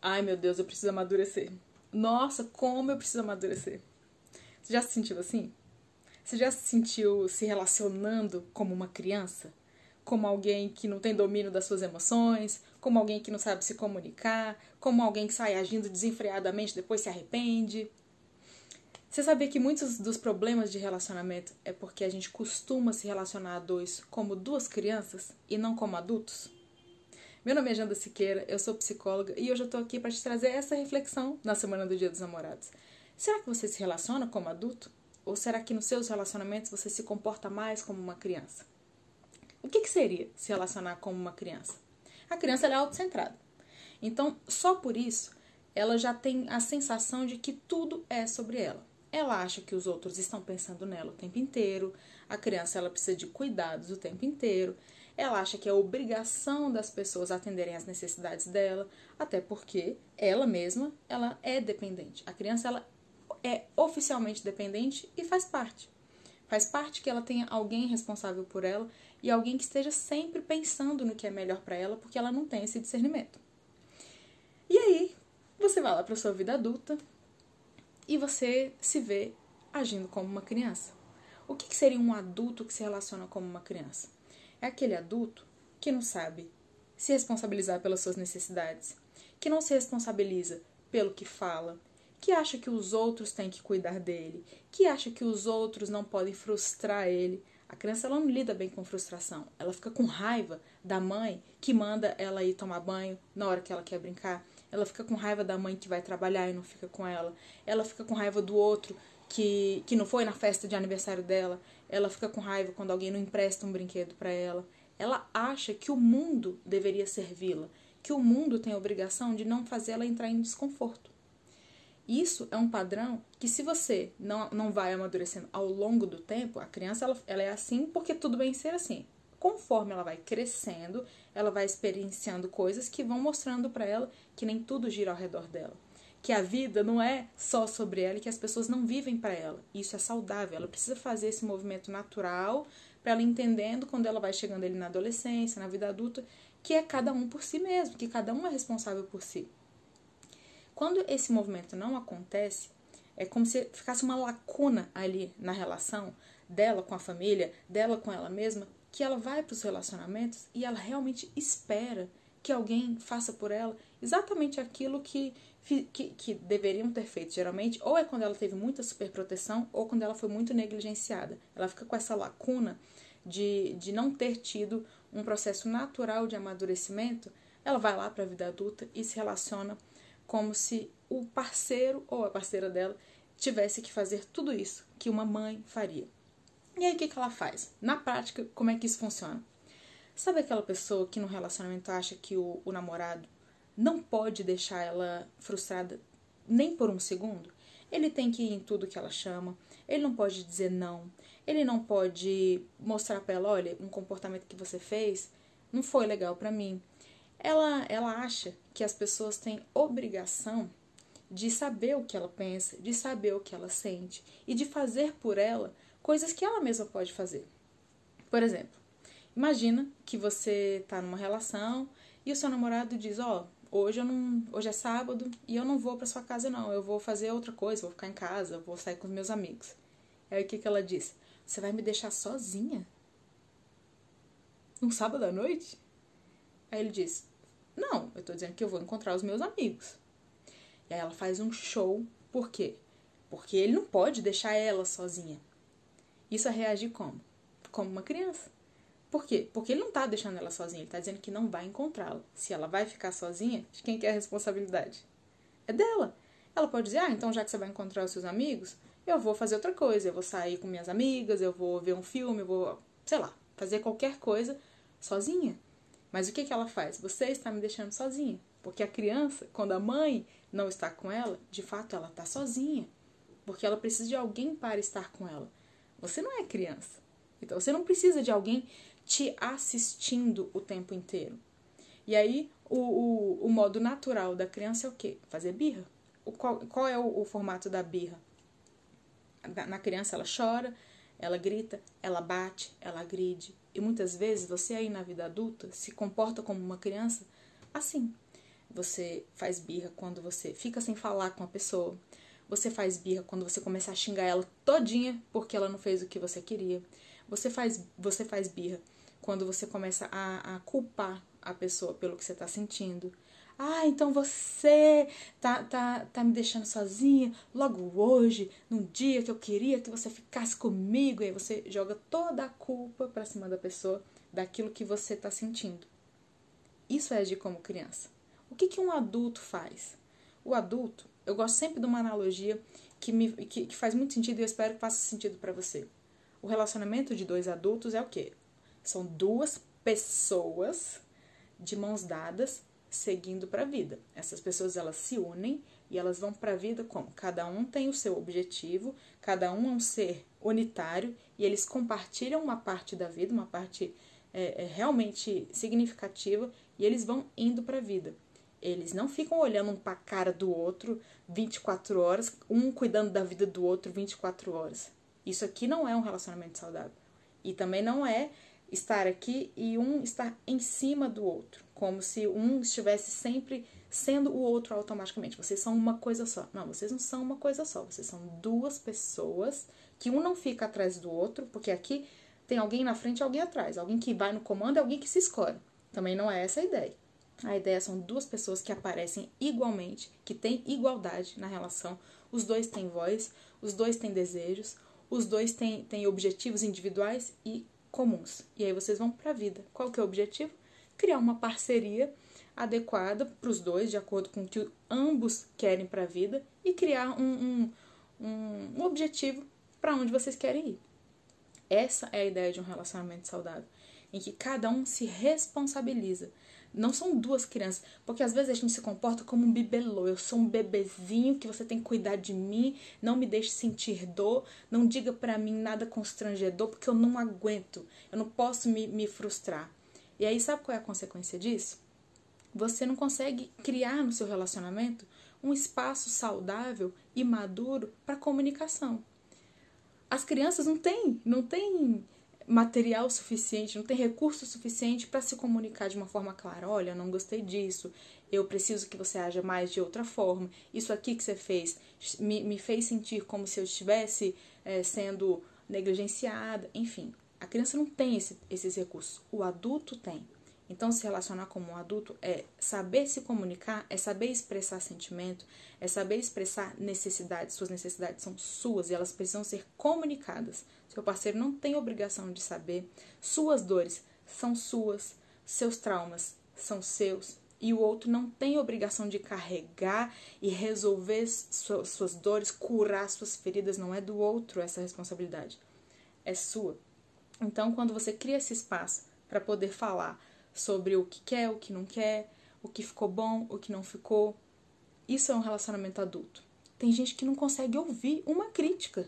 Ai, meu Deus, eu preciso amadurecer. Nossa, como eu preciso amadurecer. Você já se sentiu assim? Você já se sentiu se relacionando como uma criança? Como alguém que não tem domínio das suas emoções? Como alguém que não sabe se comunicar? Como alguém que sai agindo desenfreadamente e depois se arrepende? Você sabia que muitos dos problemas de relacionamento é porque a gente costuma se relacionar a dois como duas crianças e não como adultos? Meu nome é Janda Siqueira, eu sou psicóloga e hoje eu tô aqui para te trazer essa reflexão na semana do Dia dos Namorados. Será que você se relaciona como adulto? Ou será que nos seus relacionamentos você se comporta mais como uma criança? O que seria se relacionar como uma criança? A criança ela é autocentrada. Então, só por isso, ela já tem a sensação de que tudo é sobre ela. Ela acha que os outros estão pensando nela o tempo inteiro. A criança ela precisa de cuidados o tempo inteiro. Ela acha que é obrigação das pessoas atenderem às necessidades dela, até porque ela mesma ela é dependente. A criança ela é oficialmente dependente e faz parte. Faz parte que ela tenha alguém responsável por ela e alguém que esteja sempre pensando no que é melhor para ela, porque ela não tem esse discernimento. E aí, você vai lá para sua vida adulta e você se vê agindo como uma criança. O que seria um adulto que se relaciona como uma criança? É aquele adulto que não sabe se responsabilizar pelas suas necessidades, que não se responsabiliza pelo que fala, que acha que os outros têm que cuidar dele, que acha que os outros não podem frustrar ele. A criança ela não lida bem com frustração. Ela fica com raiva da mãe que manda ela ir tomar banho na hora que ela quer brincar. Ela fica com raiva da mãe que vai trabalhar e não fica com ela. Ela fica com raiva do outro que não foi na festa de aniversário dela. Ela fica com raiva quando alguém não empresta um brinquedo para ela. Ela acha que o mundo deveria servi-la, que o mundo tem a obrigação de não fazer ela entrar em desconforto. Isso é um padrão que se você não vai amadurecendo ao longo do tempo, a criança ela é assim porque tudo bem ser assim. Conforme ela vai crescendo, ela vai experienciando coisas que vão mostrando para ela que nem tudo gira ao redor dela. Que a vida não é só sobre ela e que as pessoas não vivem para ela. Isso é saudável. Ela precisa fazer esse movimento natural para ela entendendo quando ela vai chegando ali na adolescência, na vida adulta, que é cada um por si mesmo, que cada um é responsável por si. Quando esse movimento não acontece, é como se ficasse uma lacuna ali na relação dela com a família, dela com ela mesma, que ela vai para os relacionamentos e ela realmente espera que alguém faça por ela exatamente aquilo que deveriam ter feito. Geralmente, ou é quando ela teve muita superproteção, ou quando ela foi muito negligenciada. Ela fica com essa lacuna de não ter tido um processo natural de amadurecimento. Ela vai lá para a vida adulta e se relaciona como se o parceiro ou a parceira dela tivesse que fazer tudo isso que uma mãe faria. E aí o que ela faz? Na prática, como é que isso funciona? Sabe aquela pessoa que no relacionamento acha que o namorado não pode deixar ela frustrada nem por um segundo? Ele tem que ir em tudo que ela chama, ele não pode dizer não, ele não pode mostrar pra ela, olha, um comportamento que você fez não foi legal pra mim. Ela acha que as pessoas têm obrigação de saber o que ela pensa, de saber o que ela sente e de fazer por ela coisas que ela mesma pode fazer. Por exemplo, imagina que você está numa relação e o seu namorado diz, hoje é sábado e eu não vou para sua casa não, eu vou fazer outra coisa, vou ficar em casa, vou sair com os meus amigos. Aí o que ela diz? Você vai me deixar sozinha? Num sábado à noite? Aí ele diz, não, eu tô dizendo que eu vou encontrar os meus amigos. E aí ela faz um show, por quê? Porque ele não pode deixar ela sozinha. Isso é reagir como? Como uma criança. Por quê? Porque ele não tá deixando ela sozinha, ele tá dizendo que não vai encontrá-la. Se ela vai ficar sozinha, de quem que é a responsabilidade? É dela. Ela pode dizer, então já que você vai encontrar os seus amigos, eu vou fazer outra coisa, eu vou sair com minhas amigas, eu vou ver um filme, eu vou, sei lá, fazer qualquer coisa sozinha. Mas o que ela faz? Você está me deixando sozinha. Porque a criança, quando a mãe não está com ela, de fato ela está sozinha. Porque ela precisa de alguém para estar com ela. Você não é criança. Então você não precisa de alguém te assistindo o tempo inteiro. E aí o modo natural da criança é o quê? Fazer birra. Qual é o formato da birra? Na criança ela chora, ela grita, ela bate, ela agride. E muitas vezes você aí na vida adulta se comporta como uma criança assim. Você faz birra quando você fica sem falar com a pessoa. Você faz birra quando você começa a xingar ela todinha porque ela não fez o que você queria. Você faz birra quando você começa a culpar a pessoa pelo que você tá sentindo. Ah, então você tá me deixando sozinha logo hoje, num dia que eu queria que você ficasse comigo. E aí você joga toda a culpa pra cima da pessoa daquilo que você tá sentindo. Isso é agir como criança. O que um adulto faz? O adulto, eu gosto sempre de uma analogia que faz muito sentido e eu espero que faça sentido pra você. O relacionamento de dois adultos é o quê? São duas pessoas de mãos dadas seguindo para a vida. Essas pessoas, elas se unem e elas vão para a vida como? Cada um tem o seu objetivo, cada um é um ser unitário e eles compartilham uma parte da vida, uma parte realmente significativa e eles vão indo para a vida. Eles não ficam olhando um para a cara do outro 24 horas, um cuidando da vida do outro 24 horas. Isso aqui não é um relacionamento saudável. E também não é estar aqui e um estar em cima do outro, como se um estivesse sempre sendo o outro automaticamente. Vocês são uma coisa só. Não, vocês não são uma coisa só. Vocês são duas pessoas que um não fica atrás do outro, porque aqui tem alguém na frente e alguém atrás. Alguém que vai no comando e alguém que se escolhe. Também não é essa a ideia. A ideia são duas pessoas que aparecem igualmente, que têm igualdade na relação. Os dois têm voz, os dois têm desejos, os dois têm objetivos individuais e comuns. E aí vocês vão para a vida. Qual que é o objetivo? Criar uma parceria adequada para os dois, de acordo com o que ambos querem para a vida, e criar um objetivo para onde vocês querem ir. Essa é a ideia de um relacionamento saudável, em que cada um se responsabiliza. Não são duas crianças, porque às vezes a gente se comporta como um bibelô. Eu sou um bebezinho que você tem que cuidar de mim, não me deixe sentir dor, não diga pra mim nada constrangedor, porque eu não aguento, eu não posso me frustrar. E aí sabe qual é a consequência disso? Você não consegue criar no seu relacionamento um espaço saudável e maduro para comunicação. As crianças não têm material suficiente, não tem recurso suficiente para se comunicar de uma forma clara. Olha, eu não gostei disso, eu preciso que você haja mais de outra forma. Isso aqui que você fez me fez sentir como se eu estivesse sendo negligenciada. Enfim, a criança não tem esses recursos, o adulto tem. Então, se relacionar como um adulto é saber se comunicar, é saber expressar sentimento, é saber expressar necessidades. Suas necessidades são suas e elas precisam ser comunicadas. Seu parceiro não tem obrigação de saber. Suas dores são suas, seus traumas são seus. E o outro não tem obrigação de carregar e resolver suas dores, curar suas feridas. Não é do outro essa responsabilidade, é sua. Então, quando você cria esse espaço para poder falar sobre o que quer, o que não quer, o que ficou bom, o que não ficou, isso é um relacionamento adulto. Tem gente que não consegue ouvir uma crítica.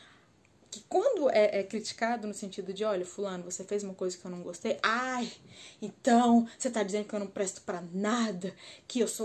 Que quando é criticado no sentido de, olha, fulano, você fez uma coisa que eu não gostei, ai, então você tá dizendo que eu não presto pra nada, que eu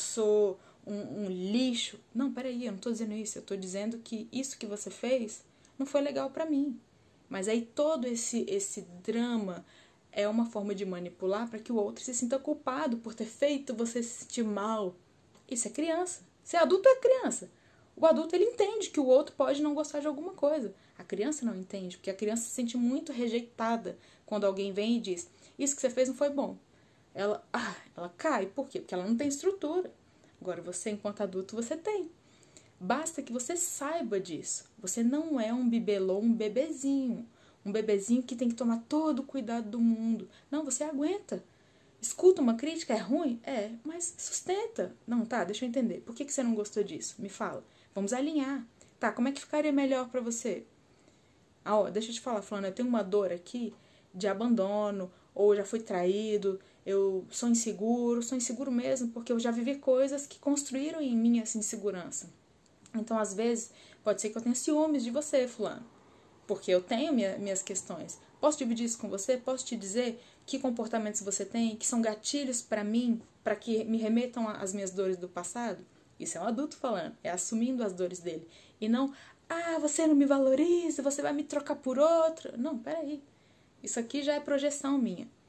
sou um lixo. Não, peraí, eu não tô dizendo isso, eu tô dizendo que isso que você fez não foi legal pra mim. Mas aí todo esse drama é uma forma de manipular para que o outro se sinta culpado por ter feito você se sentir mal. Isso é criança. Ser adulto é criança. O adulto, ele entende que o outro pode não gostar de alguma coisa. A criança não entende, porque a criança se sente muito rejeitada quando alguém vem e diz: isso que você fez não foi bom. Ela cai. Por quê? Porque ela não tem estrutura. Agora, você, enquanto adulto, você tem. Basta que você saiba disso. Você não é um bibelô, um bebezinho. Um bebezinho que tem que tomar todo o cuidado do mundo. Não, você aguenta. Escuta uma crítica, é ruim? É, mas sustenta. Não, tá, deixa eu entender. Por que você não gostou disso? Me fala. Vamos alinhar. Tá, como é que ficaria melhor pra você? Deixa eu te falar, falando, eu tenho uma dor aqui de abandono, ou já fui traído, eu sou inseguro mesmo, porque eu já vivi coisas que construíram em mim essa insegurança. Então, às vezes, pode ser que eu tenha ciúmes de você, fulano, porque eu tenho minhas questões. Posso dividir isso com você? Posso te dizer que comportamentos você tem, que são gatilhos pra mim, pra que me remetam às minhas dores do passado? Isso é um adulto falando, é assumindo as dores dele. E não, você não me valoriza, você vai me trocar por outro. Não, peraí. Isso aqui já é projeção minha.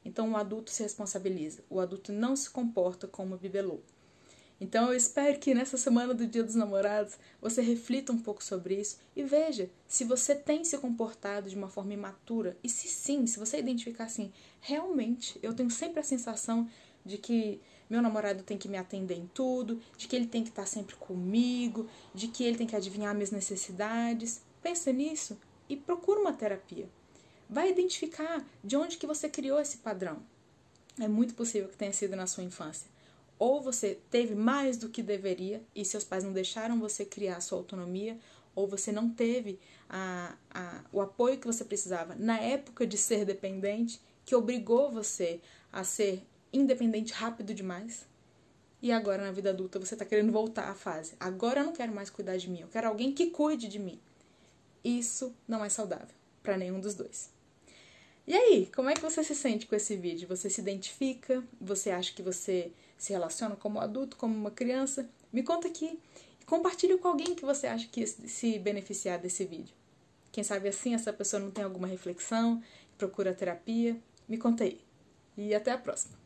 Então o adulto se responsabiliza, o adulto não se comporta como bibelô. Então eu espero que nessa semana do Dia dos Namorados você reflita um pouco sobre isso e veja se você tem se comportado de uma forma imatura. E se sim, se você identificar assim, realmente eu tenho sempre a sensação de que meu namorado tem que me atender em tudo, de que ele tem que estar sempre comigo, de que ele tem que adivinhar minhas necessidades. Pensa nisso e procura uma terapia. Vai identificar de onde que você criou esse padrão. É muito possível que tenha sido na sua infância. Ou você teve mais do que deveria e seus pais não deixaram você criar a sua autonomia, ou você não teve o apoio que você precisava na época de ser dependente, que obrigou você a ser independente rápido demais. E agora na vida adulta você está querendo voltar à fase. Agora eu não quero mais cuidar de mim, eu quero alguém que cuide de mim. Isso não é saudável para nenhum dos dois. E aí, como é que você se sente com esse vídeo? Você se identifica? Você acha que você se relaciona como adulto, como uma criança? Me conta aqui e compartilha com alguém que você acha que ia se beneficiar desse vídeo. Quem sabe assim essa pessoa não tem alguma reflexão, procura terapia. Me conta aí. E até a próxima.